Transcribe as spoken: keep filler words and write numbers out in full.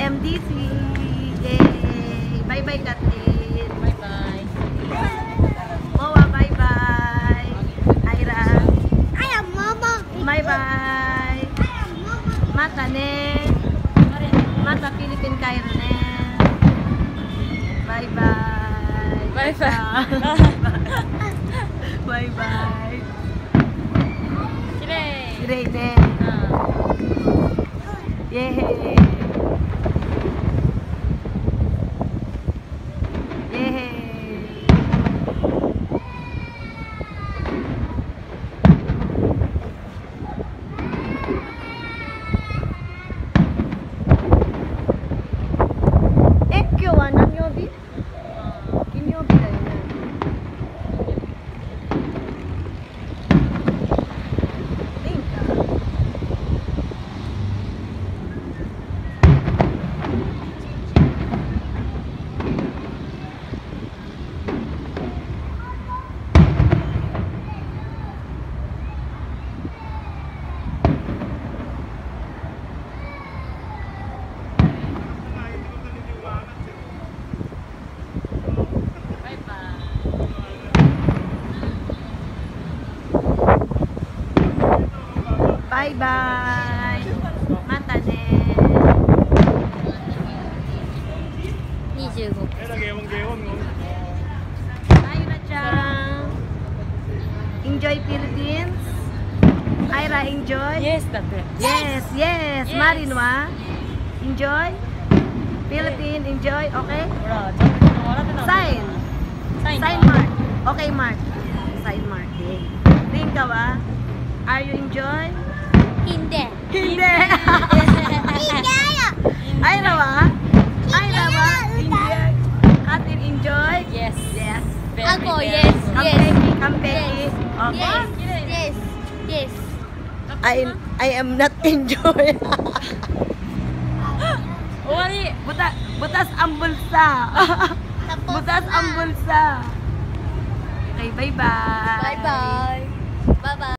M D C. Yay! Bye-bye, Katin. Bye-bye. Moa, bye-bye. Ira. I am Mama. Bye-bye. I am Mama. Mata ne. Mata Philippine Cairo ne. Bye-bye. Bye-bye. Bye-bye. Kirei. Kirei ne. Yay! Yay! Eh, 今日は何曜日？金曜日だよね。いいんか。バイバイ。またね。 にじゅうご。 Ira chan. Enjoy Philippines. Ira enjoy. Yes, だって。 Yes, yes. Yes. Marin wa. Enjoy. Philippines enjoy. Okay. ほら、ちゃんと笑ってた。 Sign. サイン。 Sign mark. Okay, mark. Sign mark. Rin ka wa? Are you enjoy? Hindi. Hindi. Hindi. Ira wa? Ira wa? Enjoy. Katin enjoy? Yes. Yes. Ako, yes. Yes. Kampeki, kampeki. Okay. Yes. Yes. Yes. I I am not enjoy. 終わり。 Butas butas ang bulsa. Tapos Butas na. ang bulsa. Okay, bye-bye. Bye-bye. Bye-bye.